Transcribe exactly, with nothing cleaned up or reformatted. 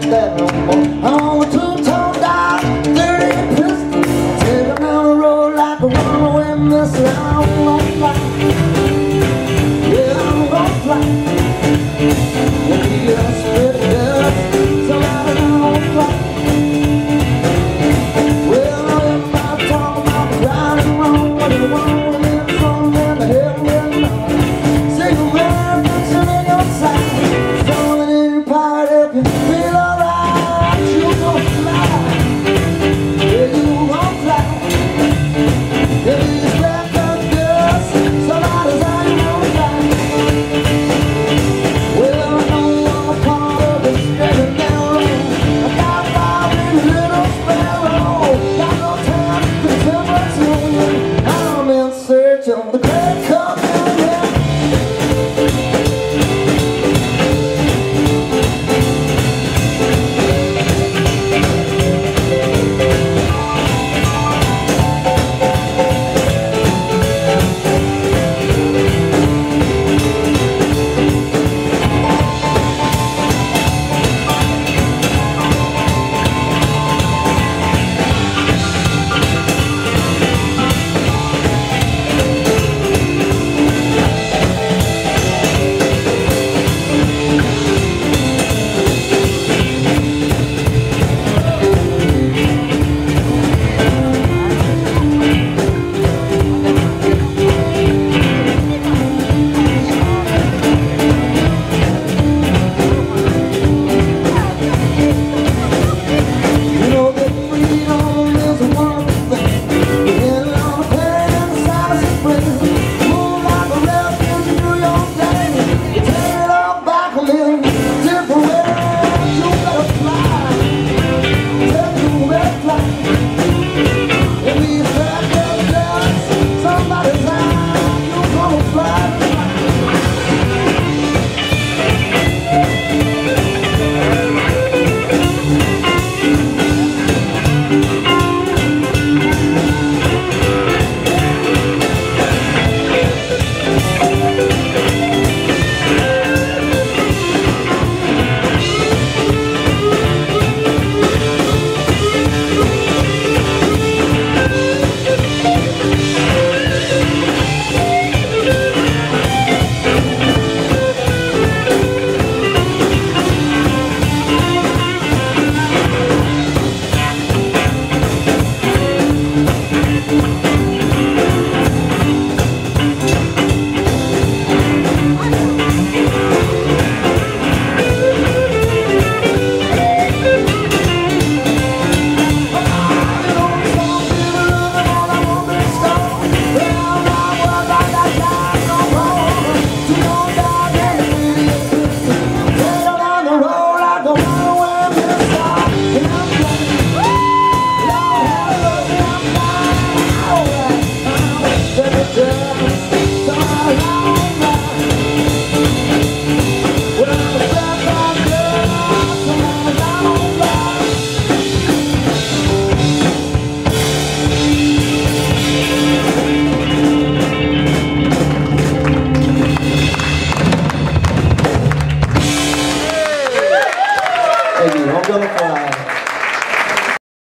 that no more. I'm on a two-tone dial, thirty pistol, taking down the road like a runaway missile. I'm gonna fly, yeah, I'm gonna fly. Yeah, yeah, spit it up, somebody gonna fly. Well, everybody talking about the right and wrong, what you want, and it's on in the hell with me. Say the man fixing in your side, throwing in your pocket, help you feel alright. You gon' fly, yeah, you gon' fly. Yeah, these black up girls, somebody's how you gon' fly. Well, I know I'm a part of the straight down road. I got five with a little sparrow. Got no time to tell what's wrong. I'm in search of the great communion. I'm gonna fly.